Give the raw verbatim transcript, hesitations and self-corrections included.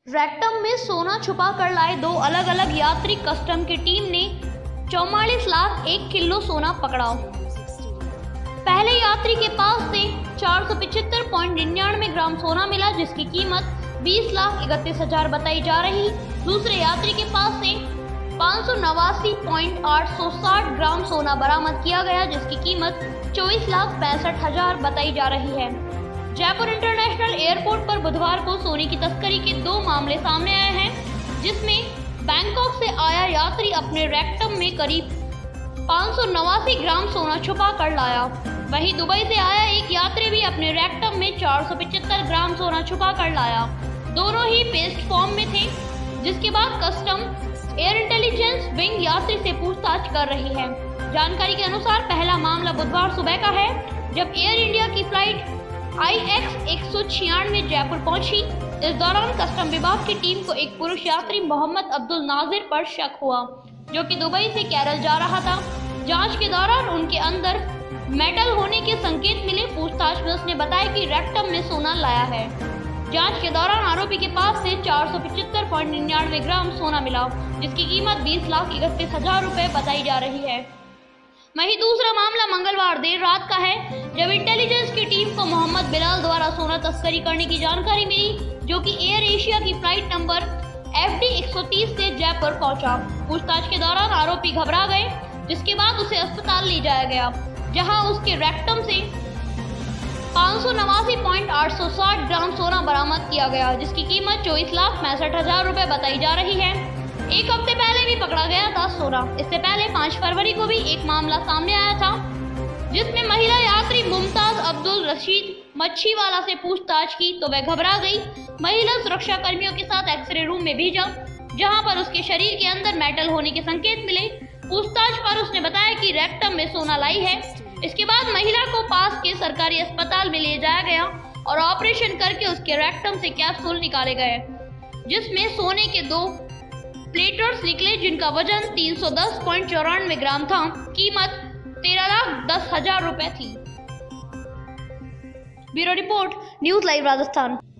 Rectum में सोना छुपा कर लाए दो अलग अलग यात्री। कस्टम की टीम ने चौवालीस लाख एक किलो सोना पकड़ा। पहले यात्री के पास से चार सौ पिछहत्तर पॉइंट निन्यानवे ग्राम सोना मिला, जिसकी कीमत बीस लाख इकतीस हजार बताई जा रही। दूसरे यात्री के पास से पाँच सौ नवासी पॉइंट आठ सौ साठ ग्राम सोना बरामद किया गया, जिसकी कीमत चौबीस लाख पैंसठ हजार बताई जा रही है। जयपुर इंटरनेशनल एयरपोर्ट पर बुधवार को सोने की तस्करी के दो मामले सामने आए हैं, जिसमें बैंकॉक से आया यात्री अपने रेक्टम में करीब पाँच सौ नवासी ग्राम सोना छुपा कर लाया। वहीं दुबई से आया एक यात्री भी अपने रेक्टम में चार सौ पचहत्तर ग्राम सोना छुपा कर लाया। दोनों ही पेस्ट फॉर्म में थे, जिसके बाद कस्टम एयर इंटेलिजेंस विंग यात्री से पूछताछ कर रही है। जानकारी के अनुसार पहला मामला बुधवार सुबह का है, जब एयर इंडिया की फ्लाइट आई एक्स एक सौ छियानवे जयपुर पहुंची। इस दौरान कस्टम विभाग की टीम को एक पुरुष यात्री मोहम्मद अब्दुल नाजिर पर शक हुआ, जो कि दुबई से केरल जा रहा था। जांच के दौरान उनके अंदर मेटल होने के संकेत मिले। पूछताछ में उसने बताया कि रेक्टम में सोना लाया है। जांच के दौरान आरोपी के पास से चार सौ पिछहत्तर पॉइंट निन्यानवे ग्राम सोना मिला, जिसकी कीमत बीस लाख इकतीस हजार रुपए बताई जा रही है। वहीं दूसरा मामला मंगलवार देर रात का है, जब इंटेलिजेंस की टीम को मोहम्मद बिलाल द्वारा सोना तस्करी करने की जानकारी मिली, जो कि एयर एशिया की फ्लाइट नंबर एफ डी एक सौ तीस से जयपुर पहुंचा। पूछताछ के दौरान आरोपी घबरा गए, जिसके बाद उसे अस्पताल ले जाया गया, जहां उसके रेक्टम से पाँच सौ नवासी पॉइंट आठ सौ साठ ग्राम सोना बरामद किया गया, जिसकी कीमत चौबीस लाख पैंसठ हजार रुपए बताई जा रही है। एक हफ्ते पहले भी पकड़ा गया था सोना। इससे पहले पाँच फरवरी को भी एक मामला सामने आया था, जिसमें महिला यात्री मुमताज अब्दुल रशीद मच्छीवाला से पूछताछ की तो वह घबरा गई। महिला सुरक्षा कर्मियों के साथ एक्सरे रूम में भेजा, जहां पर उसके शरीर के अंदर मेटल होने के संकेत मिले। पूछताछ पर उसने बताया कि रेक्टम में सोना लाई है। इसके बाद महिला को पास के सरकारी अस्पताल में ले जाया गया और ऑपरेशन करके उसके रेक्टम से कैप्सूल निकाले गए, जिसमें सोने के दो प्लेटर्स निकले, जिनका वजन तीन सौ दस पॉइंट चौरानवे ग्राम था। कीमत तेरह लाख दस हजार रुपए थी। Bureau report, news live Rajasthan.